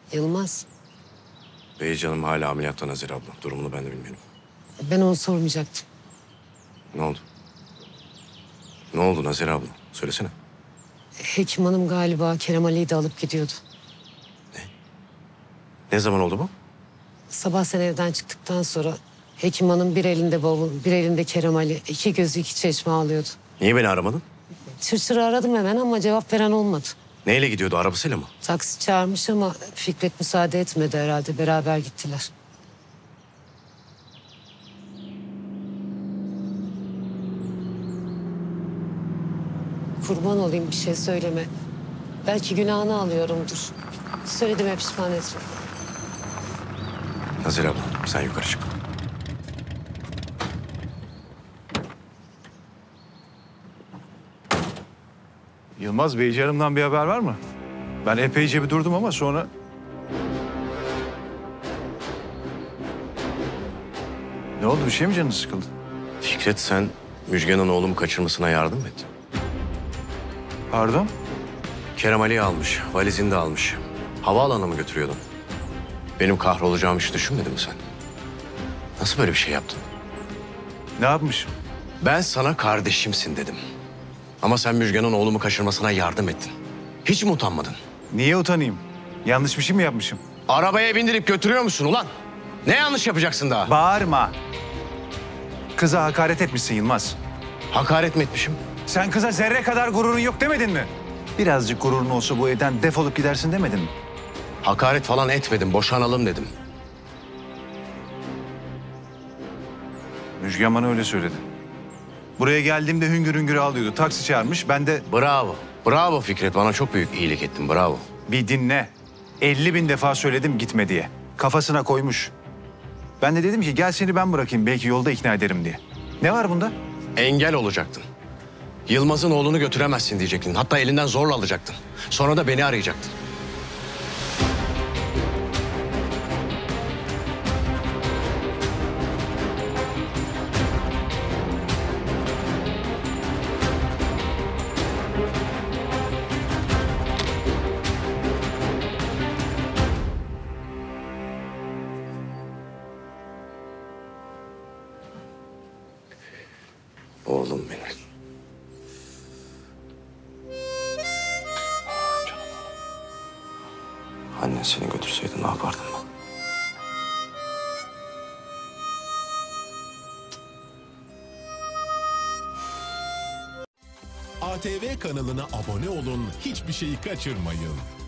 Yılmaz. Beycanım hala ameliyatta Nazire abla. Durumunu ben de bilmiyorum. Ben onu sormayacaktım. Ne oldu? Ne oldu Nazire abla? Söylesene. Hekim hanım galiba Kerem Ali'yi de alıp gidiyordu. Ne zaman oldu bu? Sabah sen evden çıktıktan sonra hekim hanım bir elinde bavul, bir elinde Kerem Ali, iki gözü iki çeşme ağlıyordu. Niye beni aramadın? Çırçırı aradım hemen ama cevap veren olmadı. Neyle gidiyordu? Arabasıyla mı? Taksi çağırmış ama Fikret müsaade etmedi herhalde. Beraber gittiler. Kurban olayım bir şey söyleme. Belki günahını alıyorumdur. Söylediğime pişman etme. Nazire abla sen yukarı çık. Yılmaz Beycanım'dan bir haber var mı? Ben epeyce bir durdum ama sonra... Ne oldu? Bir şey mi canın sıkıldı? Fikret sen Müjgan'ın oğlumu kaçırmasına yardım mı ettin? Pardon? Kerem Ali'yi almış. Valizini de almış. Havaalanına mı götürüyordun? Benim kahrolacağımı hiç düşünmedin mi sen? Nasıl böyle bir şey yaptın? Ne yapmışım? Ben sana kardeşimsin dedim. Ama sen Müjgan'ın oğlumu kaçırmasına yardım ettin. Hiç mi utanmadın? Niye utanayım? Yanlış bir şey mi yapmışım? Arabaya bindirip götürüyor musun ulan? Ne yanlış yapacaksın daha? Bağırma. Kıza hakaret etmişsin Yılmaz. Hakaret mi etmişim? Sen kıza zerre kadar gururun yok demedin mi? Birazcık gururun olsa bu evden defolup gidersin demedin mi? Hakaret falan etmedim. Boşanalım dedim. Müjgan bana öyle söyledi. Buraya geldiğimde hüngür hüngür ağlıyordu. Taksi çağırmış. Ben de Bravo. Bravo Fikret. Bana çok büyük iyilik ettin. Bravo. bir dinle. 50.000 defa söyledim gitme diye. Kafasına koymuş. Ben de dedim ki gel seni ben bırakayım. Belki yolda ikna ederim diye. Ne var bunda? Engel olacaktın. Yılmaz'ın oğlunu götüremezsin diyecektin. Hatta elinden zorla alacaktın. Sonra da beni arayacaktın. Oğlum benim. Canım. Annen seni götürseydi ne yapardın ben? ATV kanalına abone olun, hiçbir şeyi kaçırmayın.